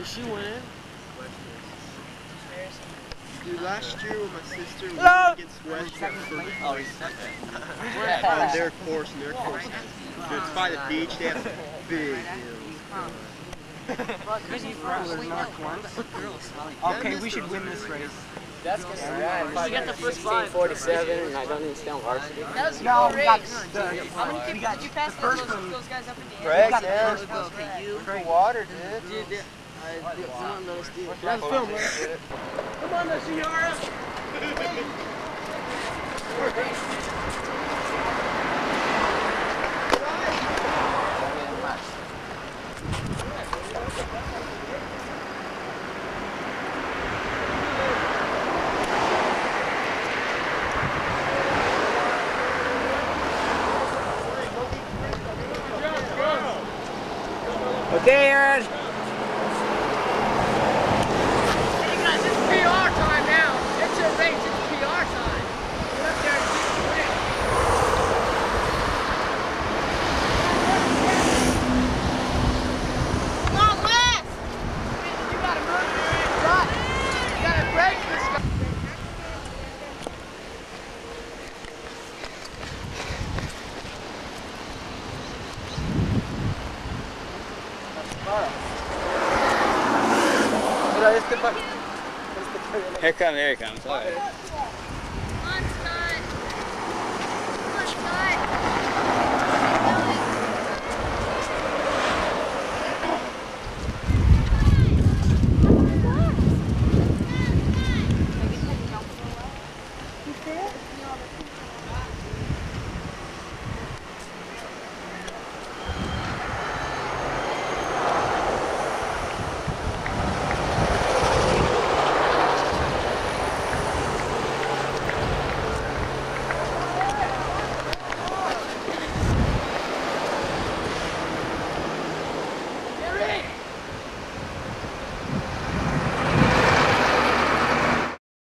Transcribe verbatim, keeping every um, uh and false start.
Is she winning? Dude, last year when my sister went Hello? against West at first Oh, place, he's second. on their course, and their course, dude, it's by the beach, they have some big hills. Okay, we should win this race. That's gonna be right. You got the first five. forty-seven, and I don't even stay on varsity. That was a No, good we got race. the, How many people did you pass the those, first one. those guys up in the Craig, air? man. Okay, you. The water, dude. Dude, I did one of those dudes. That's film, man. Come on, now, Ciara. Okay, Aaron. Hey guys, it's P R time now. It's a race, it's P R time. Get up there and beat the race. Come on, Wes! You gotta move your shot. You gotta break this guy. Here comes, here he comes. All right.